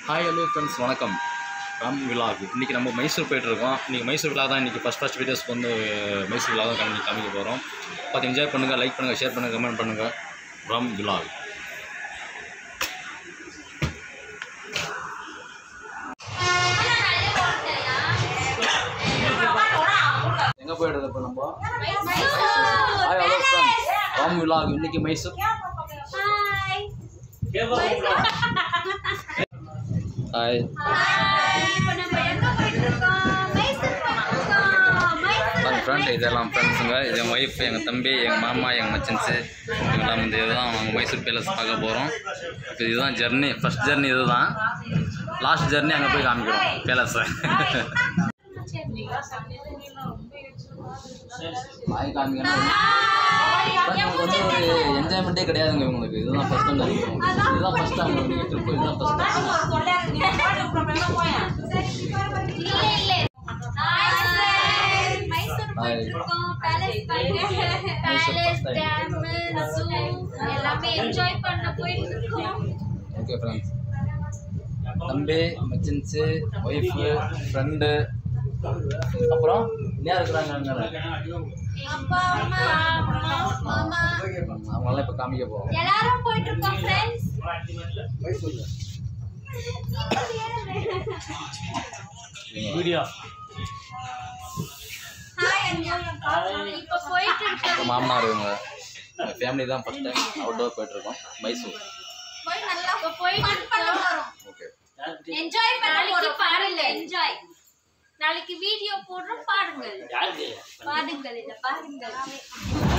Hi, hello friends, வணக்கம். Ram vlog. இன்னைக்கு நம்ம மைசூர் போயிட்டு இருக்கோம். இன்னைக்கு மைசூர் விலாக் தான் இன்னைக்கு ஃபர்ஸ்ட் வீடியோஸ் வந்து மைசூர் விலாக் தான் காமிக்க போறோம். பார்த்து என்ஜாய் பண்ணுங்க, லைக் பண்ணுங்க, ஷேர் பண்ணுங்க, கமெண்ட் பண்ணுங்க. ரம் விலாக். எங்க போயிடுறது இப்ப நம்ம? Hi, hello friends. Ram vlog இன்னைக்கு மைசூர். Hi. இப்போ நம்ம எங்க போயிட்டு இருக்கோம்? மைசூர் போயிட்டு இருக்கோம். ஃப்ரெண்ட் இதெல்லாம் ஃப்ரெண்ட்ஸுங்க, இது என் ஒய்ஃப், எங்கள் தம்பி, எங்கள் மாமா, எங்கள் மச்சன்ஸு இவங்கெல்லாம் வந்து இதுதான் நாங்கள் மைசூர் பேலஸ் பார்க்க போகிறோம். இப்போ இதுதான் ஜெர்னி, ஃபஸ்ட் ஜெர்னி இது தான். லாஸ்ட் ஜெர்னி அங்கே போய் காமிக்கிறோம் பேலஸை. வாய் காமிக்கணும் வந்து ஒரு என்ஜாய்மெண்ட்டே கிடையாதுங்க இவங்களுக்கு. இதுதான் ஃபஸ்ட் டைம், இதுதான் ஃபஸ்ட் டைம் ட்ரிப்பு, இதுதான் ஃபஸ்ட் டைம். ஓகே ஃப்ரெண்ட்ஸ், தம்பி, மச்சின்ஸு, ஒய்ஃபு, ஃப்ரெண்டு, அப்புறம் என்ன இருக்கிறாங்க அவங்களாம் இப்போ காமிக்க போகிறோம். எல்லாரும் போயிட்டு இருக்கோம் ஃப்ரெண்ட்ஸ். வீடியோ மாமனார் இவங்க ஃபேமிலி தான் ஃபர்ஸ்ட் டைம் அவுட்டோர் போயிட்டு இருக்கோம் மைசூர். ஓகே, என்ஜாய் பண்ணி பாருங்க. என்ஜாய் நாளைக்கு வீடியோ போடுறோம், பாருங்கள். பாருங்கள் இல்ல பாருங்கள்.